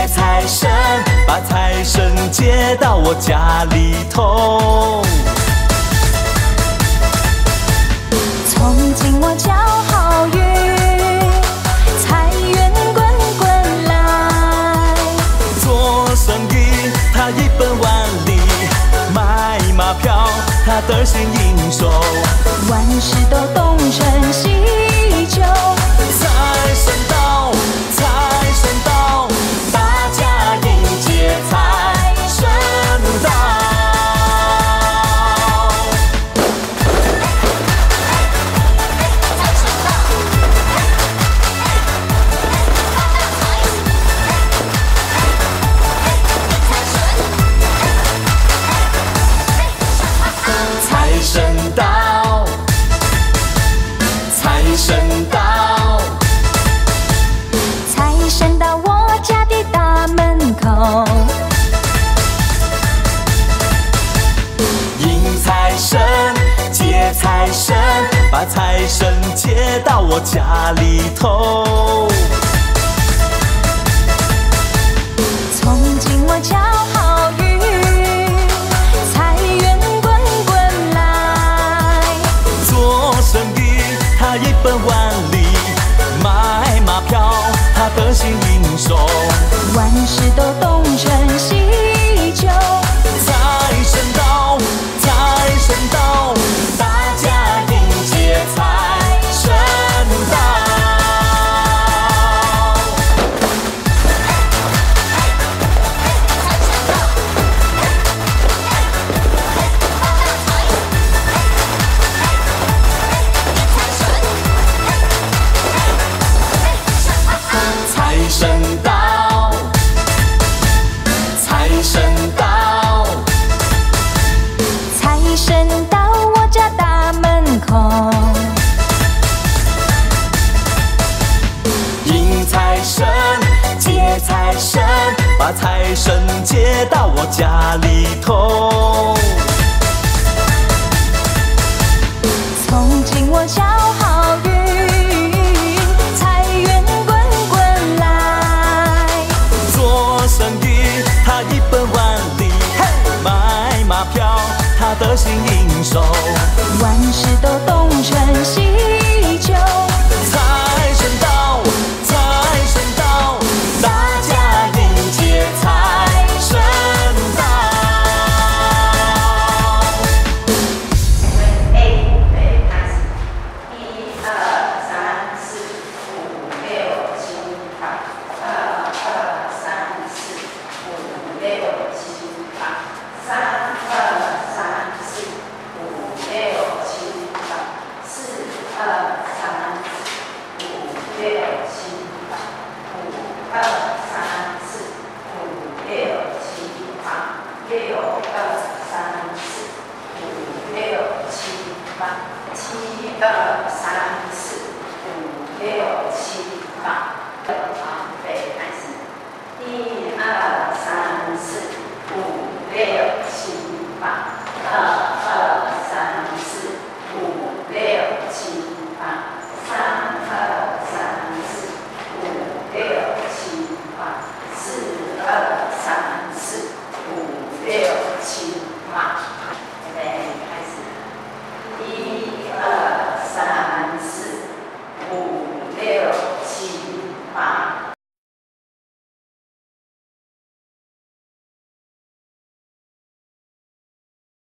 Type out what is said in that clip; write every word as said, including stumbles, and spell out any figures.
财神，把财神接到我家里头。 从今我交好运，财源滚滚来。 做生意他一本万利，买马票他得心应手， 万事都东成西就。 财神到，财神到，大家迎接财神到。财神到，财神到， 财神到我家的大门口。 迎财神，接财神，把财神接到我家里头。 从今我交好运，财源滚滚来。 做生意他一本万利，买马票他得心应手， 万事都东成西就。 财神到，财神到，大家迎接财神到。财神到，财神到， 财神到我家大门口。 迎财神，接财神，把财神接到我家里头。 从今我交好运，财源滚滚来。 做生意他一本万利，买马票他得心应手， 万事都东成西就。 财神到，财神到，大家迎接财神到。 A 预备开始，一二三四五六七八，二二三四五六七八，三二三四五六七八，四二三四五六七八，五二三四五六七八，六二三四五六七八，七二三四五六七八。好，预备开始，一二三四五六七八，二二三四五六七八，三二三四五六七八，四二三四五六七八。预备开始，一二三四五六七八。